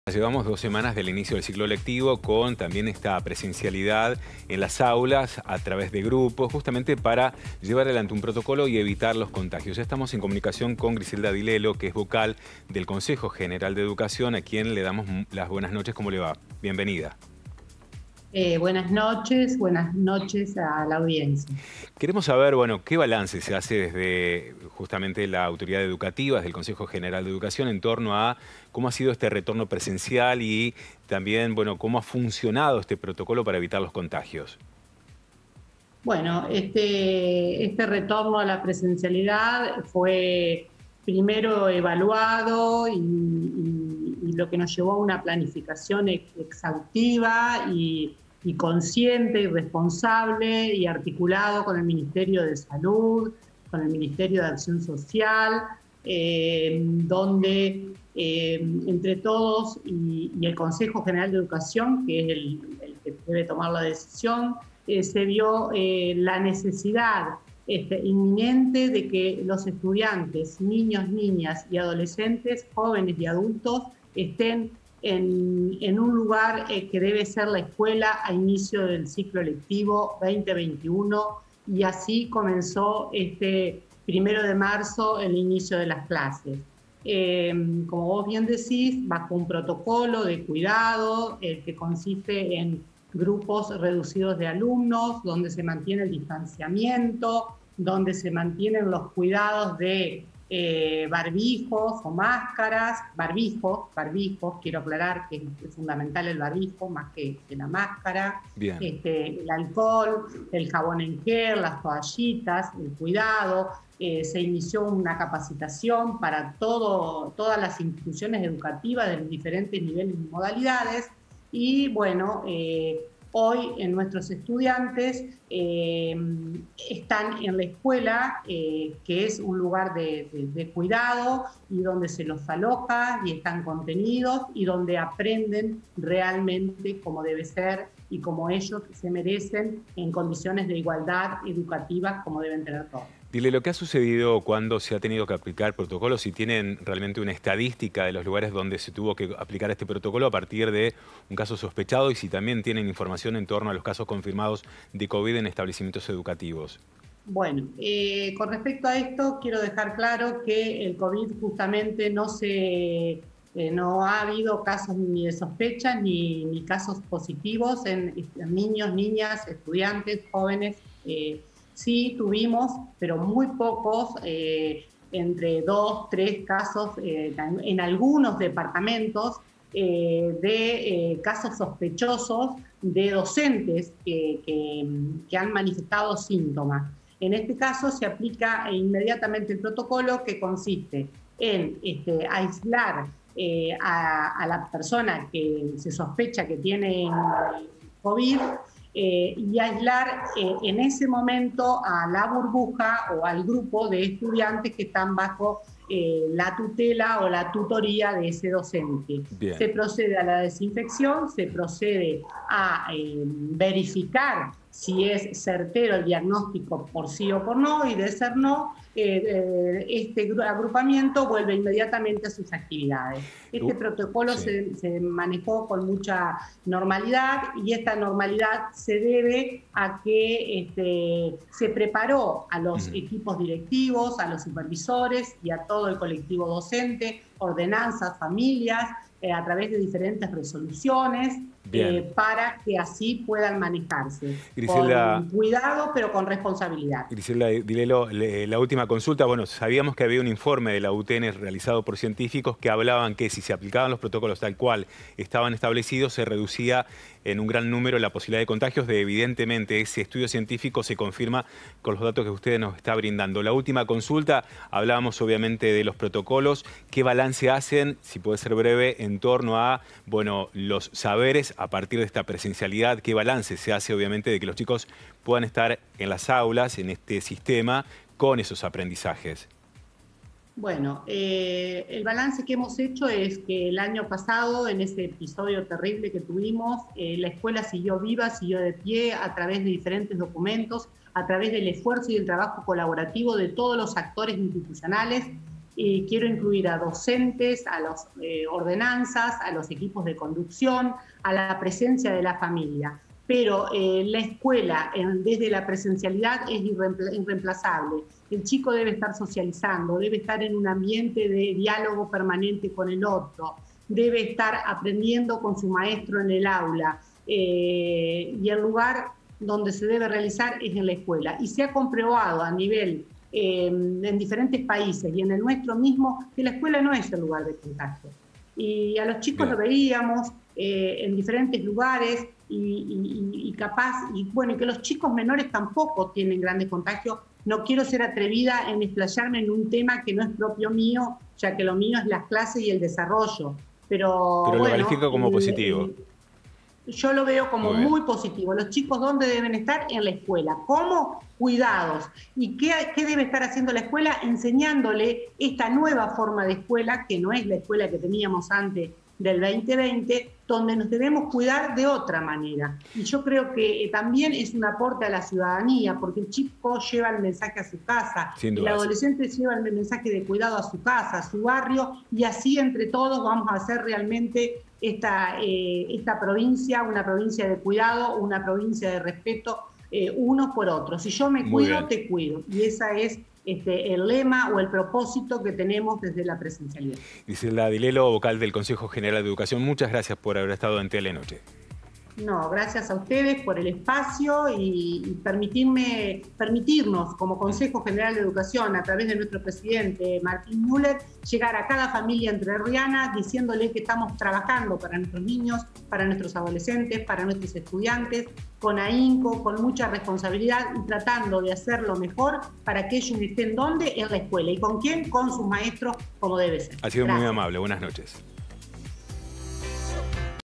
Llevamos 2 semanas del inicio del ciclo lectivo con también esta presencialidad en las aulas a través de grupos, justamente para llevar adelante un protocolo y evitar los contagios. Ya estamos en comunicación con Griselda Dilelo, que es vocal del Consejo General de Educación, a quien le damos las buenas noches. ¿Cómo le va? Bienvenida. Buenas noches a la audiencia. Queremos saber, bueno, qué balance se hace desde justamente la autoridad educativa, desde el Consejo General de Educación, en torno a cómo ha sido este retorno presencial y también, bueno, cómo ha funcionado este protocolo para evitar los contagios. Bueno, este retorno a la presencialidad fue primero evaluado y lo que nos llevó a una planificación exhaustiva y consciente y responsable y articulado con el Ministerio de Salud, con el Ministerio de Acción Social, donde entre todos y el Consejo General de Educación, que es el que debe tomar la decisión, se vio la necesidad inminente de que los estudiantes, niños, niñas y adolescentes, jóvenes y adultos, estén en un lugar que debe ser la escuela a inicio del ciclo lectivo 2021, y así comenzó este 1 de marzo el inicio de las clases. Como vos bien decís, bajo un protocolo de cuidado que consiste en grupos reducidos de alumnos, donde se mantiene el distanciamiento, donde se mantienen los cuidados de barbijos o máscaras, barbijos, quiero aclarar que es fundamental el barbijo más que la máscara, el alcohol, el jabón en gel, las toallitas, el cuidado. Se inició una capacitación para todas las instituciones educativas de los diferentes niveles y modalidades. Y bueno, hoy nuestros estudiantes están en la escuela, que es un lugar de cuidado y donde se los aloja y están contenidos y donde aprenden realmente como debe ser y como ellos se merecen, en condiciones de igualdad educativa como deben tener todos. Dile, lo que ha sucedido cuando se ha tenido que aplicar protocolos, si tienen realmente una estadística de los lugares donde se tuvo que aplicar este protocolo a partir de un caso sospechado, y si también tienen información en torno a los casos confirmados de COVID en establecimientos educativos. Bueno, con respecto a esto, quiero dejar claro que el COVID justamente no ha habido casos ni de sospecha ni casos positivos en niños, niñas, estudiantes, jóvenes. Sí tuvimos, pero muy pocos, entre 2, 3 casos en algunos departamentos de casos sospechosos de docentes que han manifestado síntomas. En este caso se aplica inmediatamente el protocolo, que consiste en aislar a la persona que se sospecha que tiene COVID, y aislar en ese momento a la burbuja o al grupo de estudiantes que están bajo la tutela o la tutoría de ese docente. Bien. Se procede a la desinfección, se procede a verificar si es certero el diagnóstico por sí o por no, y de ser no, este agrupamiento vuelve inmediatamente a sus actividades. Este protocolo se manejó con mucha normalidad, y esta normalidad se debe a que se preparó a los equipos directivos, a los supervisores y a todo el colectivo docente, ordenanzas, familias, a través de diferentes resoluciones, para que así puedan manejarse. Griselda, con cuidado, pero con responsabilidad. Griselda Dilelo, la última consulta. Bueno, sabíamos que había un informe de la UTN realizado por científicos que hablaban que si se aplicaban los protocolos tal cual estaban establecidos, se reducía en un gran número la posibilidad de contagios. Evidentemente, ese estudio científico se confirma con los datos que usted nos está brindando. La última consulta, hablábamos obviamente de los protocolos. ¿Qué balance hacen, si puede ser breve, en torno a, bueno, los saberes a partir de esta presencialidad? ¿Qué balance se hace, obviamente, de que los chicos puedan estar en las aulas, en este sistema, con esos aprendizajes? Bueno, el balance que hemos hecho es que el año pasado, en ese episodio terrible que tuvimos, la escuela siguió viva, siguió de pie a través de diferentes documentos, a través del esfuerzo y el trabajo colaborativo de todos los actores institucionales quiero incluir a docentes, a las ordenanzas, a los equipos de conducción, a la presencia de la familia. Pero la escuela, desde la presencialidad, es irreemplazable. El chico debe estar socializando, debe estar en un ambiente de diálogo permanente con el otro, debe estar aprendiendo con su maestro en el aula, y el lugar donde se debe realizar es en la escuela. Y se ha comprobado a nivel en diferentes países y en el nuestro mismo que la escuela no es el lugar de contagio. Y a los chicos lo veíamos en diferentes lugares y capaz, y bueno, y que los chicos menores tampoco tienen grandes contagios. No quiero ser atrevida en explayarme en un tema que no es propio mío, ya que lo mío es las clases y el desarrollo. Pero lo bueno, califico como positivo. Yo lo veo como muy positivo. Los chicos, ¿dónde deben estar? En la escuela. ¿Cómo? Cuidados. ¿Y qué debe estar haciendo la escuela? Enseñándole esta nueva forma de escuela, que no es la escuela que teníamos antes del 2020, donde nos debemos cuidar de otra manera. Y yo creo que también es un aporte a la ciudadanía, porque el chico lleva el mensaje a su casa, el adolescente lleva el mensaje de cuidado a su casa, a su barrio, y así entre todos vamos a hacer realmente esta provincia, una provincia de cuidado, una provincia de respeto unos por otros. Si yo me cuido, te cuido. Y esa es el lema o el propósito que tenemos desde la presencialidad. Griselda Dilelo, vocal del Consejo General de Educación, muchas gracias por haber estado en Telenoche. No, gracias a ustedes por el espacio y permitirnos como Consejo General de Educación, a través de nuestro presidente Martín Müller, llegar a cada familia entrerriana diciéndole que estamos trabajando para nuestros niños, para nuestros adolescentes, para nuestros estudiantes, con ahínco, con mucha responsabilidad y tratando de hacerlo mejor para que ellos estén ¿dónde? En la escuela. ¿Y con quién? Con sus maestros, como debe ser. Ha sido muy amable. Buenas noches.